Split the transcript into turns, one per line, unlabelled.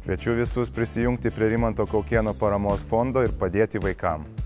Kviečiu visus prisijungti prie Rimanto Kaukėno paramos fondo ir padėti vaikams.